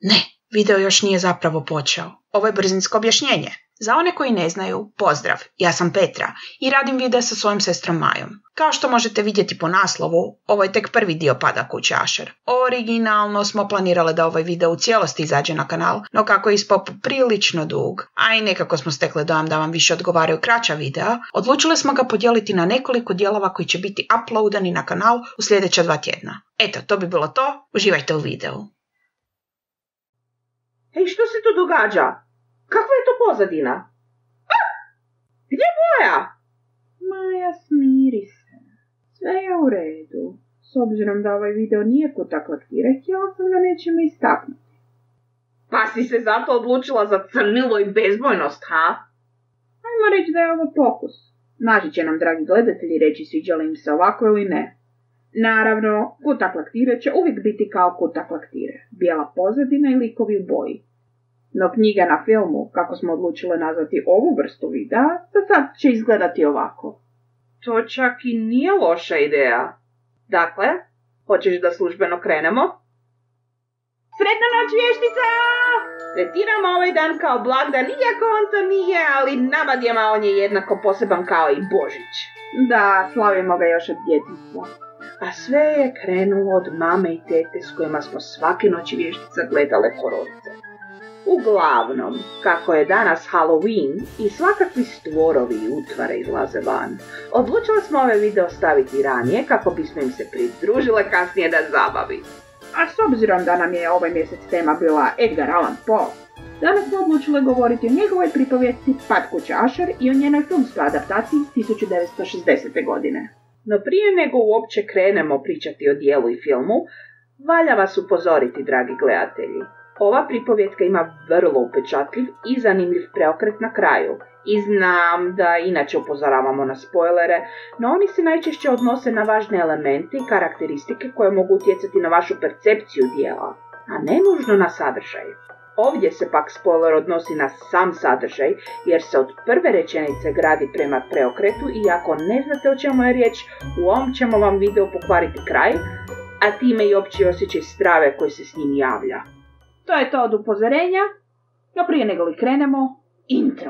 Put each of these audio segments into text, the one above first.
Ne, video još nije zapravo počeo. Ovo je brzinsko objašnjenje. Za one koji ne znaju, pozdrav, ja sam Petra i radim video sa svojom sestrom Majom. Kao što možete vidjeti po naslovu, ovo je tek prvi dio Pada kuće Usher. Originalno smo planirale da ovaj video u cijelosti izađe na kanal, no kako je ispao prilično dug, a i nekako smo stekli dojam da vam više odgovaraju kraća videa, odlučili smo ga podijeliti na nekoliko dijelova koji će biti uploadani na kanal u sljedeća 2 tjedna. Eto, to bi bilo to, uživajte u videu. Hej, što se tu događa? Kakva je to pozadina? A! Gdje je Boja? Maja, smiri se. Sve je u redu. S obzirom da ovaj video nije kutaklaktire, htjela sam ga nečime istaknuti. Pa si se zato odlučila za crnilo i bezbojnost, ha? Ajmo reći da je ovo pokus. Naši će nam, dragi gledatelji, reći sviđa li im se ovako ili ne. Naravno, kutaklaktire će uvijek biti kao kutaklaktire. Bijela pozadina i likovi u boji. No knjiga na filmu, kako smo odlučili nazvati ovu vrstu videa, za sad će izgledati ovako. To čak i nije loša ideja. Dakle, hoćeš da službeno krenemo? Sretna noć, vještica! Tretiramo ovaj dan kao blagdan, iako on to nije, ali nama djema on je jednako poseban kao i Božić. Da, slavimo ga još od djetinjstva. A sve je krenulo od mame i tete s kojima smo svake noći vještica gledale hororice. Uglavnom, kako je danas Halloween i svakakvi stvorovi i utvare izlaze van, odlučili smo ove video staviti ranije kako bismo im se pridružile kasnije da zabavi. A s obzirom da nam je ovaj mjesec tema bila Edgar Allan Poe, danas smo odlučili govoriti o njegovoj pripovijesti Pad kuće Usher i o njenoj filmskoj adaptaciji iz 1960. godine. No prije nego uopće krenemo pričati o dijelu i filmu, valja vas upozoriti, dragi gledatelji. Ova pripovjetka ima vrlo upečatljiv i zanimljiv preokret na kraju. I znam da inače upozoravamo na spoilere, no oni se najčešće odnose na važne elemente i karakteristike koje mogu utjecati na vašu percepciju dijela, a ne nužno na sadržaj. Ovdje se pak spoiler odnosi na sam sadržaj, jer se od prve rečenice gradi prema preokretu i ako ne znate o čemu je riječ, u ovom ćemo vam video pokvariti kraj, a time i opći osjećaj strave koji se s njim javlja. To je to od upozorenja, no prije nego li krenemo, intro.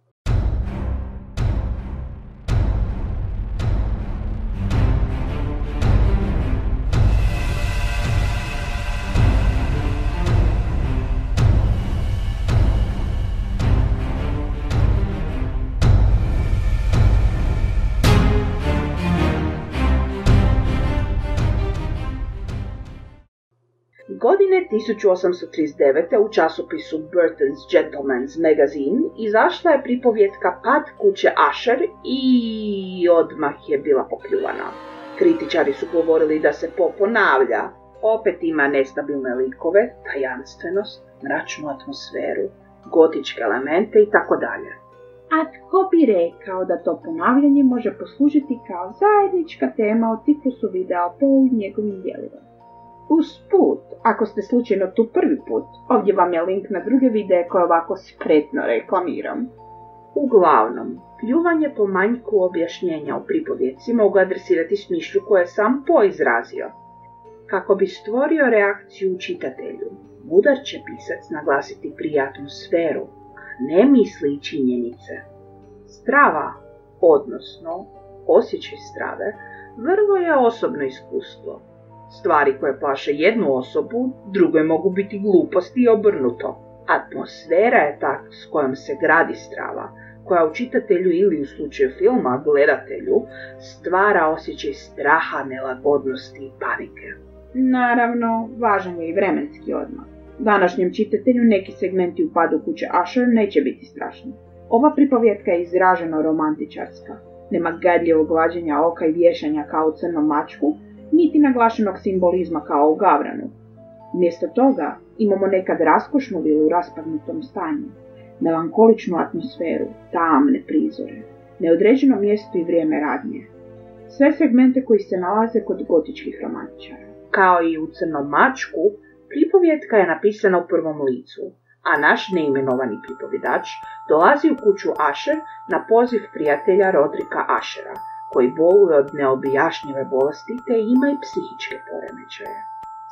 Godine 1839. u časopisu Burton's Gentleman's Magazine izašla je pripovjetka Pad kuće Usher i odmah je bila popljuvana. Kritičari su govorili da se ponavlja, opet ima nestabilne likove, tajanstvenost, mračnu atmosferu, gotičke elemente i tako dalje. A tko bi rekao da to ponavljanje može poslužiti kao zajednička tema o ciklusu videa po njegovim dijelima? Usput, ako ste slučajno tu prvi put, ovdje vam je link na druge videe koje ovako spretno reklamiram. Uglavnom, pljuvanje po manjku objašnjenja u pripovjeci mogu adresirati s mišlju koje je sam Poe izrazio. Kako bi stvorio reakciju u čitatelju, mudar će pisac naglasiti prije atmosferu, a ne misli i činjenice. Strava, odnosno osjećaj strave, vrlo je osobno iskustvo. Stvari koje plaše jednu osobu, drugoj mogu biti gluposti i obrnuto. Atmosfera je ta s kojom se gradi strava, koja u čitatelju ili u slučaju filma gledatelju stvara osjećaj straha, nelagodnosti i panike. Naravno, važan je i vremenski odmak. Današnjem čitatelju neki segmenti u Padu kuće Usher neće biti strašni. Ova pripovjetka je izraženo romantičarska. Nema gadljivog glađenja oka i vješanja kao u Crnom mačku, niti naglašenog simbolizma kao u Gavranu. Umjesto toga imamo nekad raskošnu vilu u raspadnutom stanju, melankoličnu atmosferu, tamne prizore, neodređeno mjesto i vrijeme radnje. Sve segmente koji se nalaze kod gotičkih romantičara. Kao i u Crnom mačku, pripovjetka je napisana u prvom licu, a naš neimenovani pripovjedač dolazi u kuću Usher na poziv prijatelja Rodrika Ushera, koji boluje od neobjašnjive bolesti te ima i psihičke poremećaje.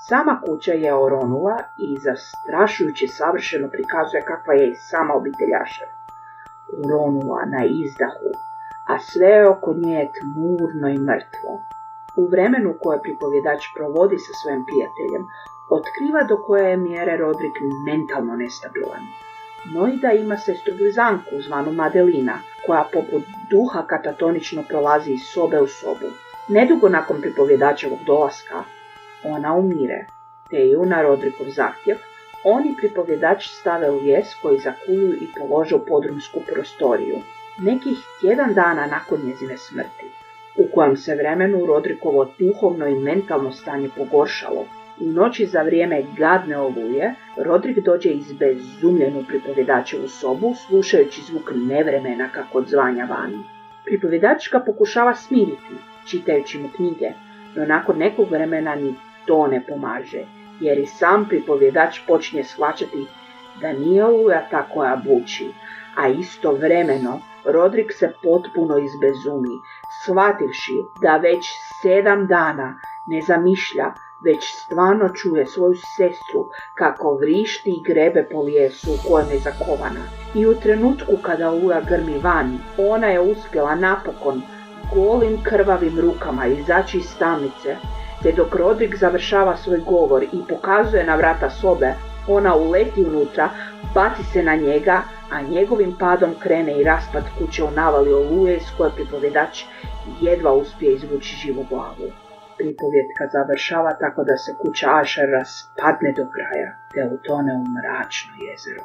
Sama kuća je oronula i zastrašujuće savršeno prikazuje kakva je i sama obitelj Asher. Oronula na izdahu, a sve oko nje je tmurno i mrtvo. U vremenu koje pripovjedač provodi sa svojim prijateljem, otkriva do koje je mjere Rodrik mentalno nestabilan. Noida ima sestru blizanku zvanu Madelina, koja poput duha katatonično prolazi iz sobe u sobu. Nedugo nakon pripovjedačevog dolaska, ona umire, te ju na Rodrikov zahtjev oni pripovjedač stave u lijes koji zakuju i polože u podrumsku prostoriju, nekih tjedan dana nakon njezine smrti, u kojem se vremenu Rodrikovo duhovno i mentalno stanje pogoršalo. U noći za vrijeme gadne oluje, Rodrik dođe izbezumljen u pripovjedačevu sobu, slušajući zvuk nevremena kako odzvanja vani. Pripovjedač ga pokušava smiriti, čitajući mu knjige, no nakon nekog vremena ni to ne pomaže, jer i sam pripovjedač počinje shvaćati da nije oluja ta koja buči, a istovremeno Rodrik se potpuno izbezumi, shvativši da već 7 dana ne zamišlja, već stvarno čuje svoju sestru kako vrišti i grebe po lijesu u kojem je zakovana. I u trenutku kada oluja grmi vani, ona je uspjela napokon golim krvavim rukama izaći iz tamnice, te dok Rodrik završava svoj govor i pokazuje na vrata sobe, ona uleti unutra, baci se na njega, a njegovim padom krene i raspad kuće u navali oluje iz koje pripovjedač jedva uspije izvući živu glavu. Pripovjetka završava tako da se kuća Asher raspadne do kraja, te utone u mračno jezero.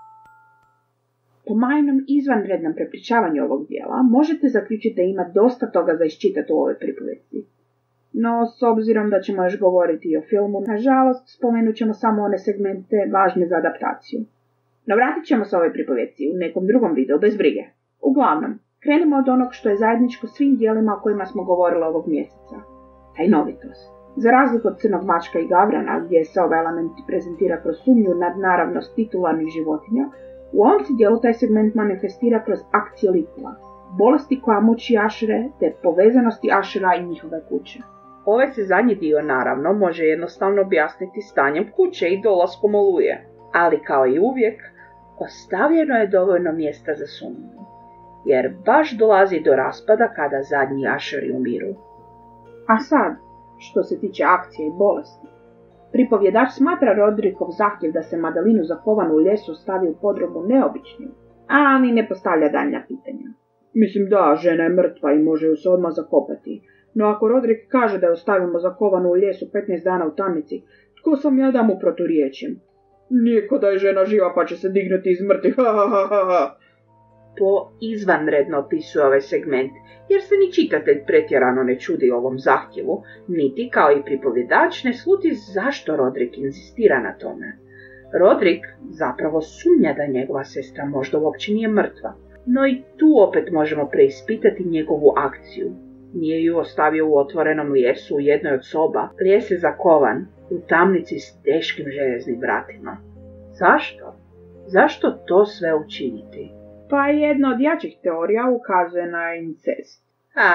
Po majnom izvanrednom prepričavanju ovog dijela možete zaključiti da ima dosta toga za iščitati u ovoj pripovjetci. No, s obzirom da ćemo još govoriti i o filmu, nažalost, spomenut ćemo samo one segmente važne za adaptaciju. No, vratit ćemo se ovoj pripovjetci u nekom drugom videu, bez brige. Uglavnom, krenimo od onog što je zajedničko svim dijelima o kojima smo govorili ovog mjeseca. Tajnovitost. Za razliku od Crnog mačka i Gavrana, gdje se ovaj element prezentira kroz sumnju nad naravnost titularnih životinja, u ovom se dijelu taj segment manifestira kroz akcije likova, bolesti koja muči Ashere, te povezanosti Ashera i njihove kuće. Ovaj se zadnji dio naravno može jednostavno objasniti stanjem kuće i dolaskom oluje, ali kao i uvijek, ostavljeno je dovoljno mjesta za sumnju, jer baš dolazi do raspada kada zadnji Asheri umiru. A sad, što se tiče akcije i bolesti, pripovjedač smatra Rodrikov zahtjev da se Madelinu zakovanu u ljesu stavi u podrobu neobičnim, ali ne postavlja daljnja pitanja. Mislim da, žena je mrtva i može ju se odmah zakopati, no ako Rodrik kaže da ju ostavimo zakovanu u ljesu 15 dana u tamnici, tko sam ja da mu proturječim? Niko da je žena živa pa će se dignuti iz mrtvih, ha ha ha ha ha. To izvanredno opisuje ovaj segment, jer se ni čitatelj pretjerano ne čudi ovom zahtjevu, niti kao i pripovjedač ne sluti zašto Rodrik inzistira na tome. Rodrik zapravo sumnja da njegova sestra možda uopće nije mrtva, no i tu opet možemo preispitati njegovu akciju. Nije ju ostavio u otvorenom lijesu u jednoj od soba, lijes je zakovan u tamnici s teškim željeznim vratima. Zašto? Zašto to sve učiniti? Pa jedna od jačih teorija ukazuje na incest.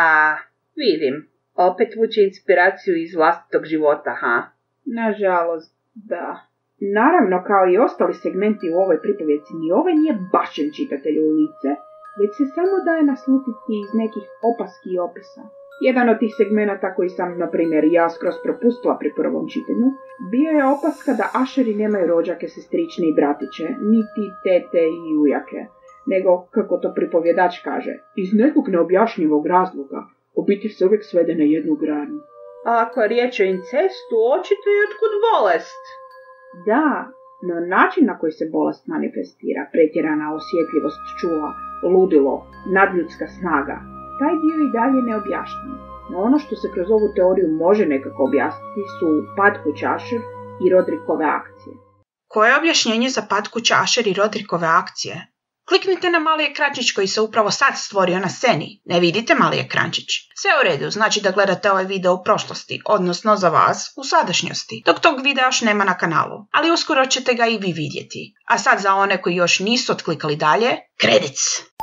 Vidim. Opet vuče inspiraciju iz vlastitog života, ha? Nažalost, da. Naravno, kao i ostali segmenti u ovoj pripovjeci, ni ovaj nije bačen čitatelju u lice, već se samo daje naslutiti iz nekih opaski i opisa. Jedan od tih segmenata koji sam, na primjer, ja skroz propustila pri prvom čitanju, bio je opaska da Asheri nemaju rođake, sestrične i bratiće, niti tete i ujake, nego, kako to pripovjedač kaže, iz nekog neobjašnjivog razloga obitelj se uvijek svede na jednu granu. A ako je riječ o incestu, očito je otkud bolest. Da, no način na koji se bolest manifestira, pretjerana osjetljivost čula, ludilo, nadljudska snaga, taj dio i dalje neobjašnjen. No ono što se kroz ovu teoriju može nekako objasniti su pad kuće Asher i Rodrikove akcije. Koje je objašnjenje za pad kuće Asher i Rodrikove akcije? Kliknite na mali ekrančić koji se upravo sad stvorio na sceni. Ne vidite mali ekrančić? Sve u redu, znači da gledate ovaj video u prošlosti, odnosno za vas u sadašnjosti, dok tog videa još nema na kanalu, ali uskoro ćete ga i vi vidjeti. A sad za one koji još nisu otklikali dalje, credits!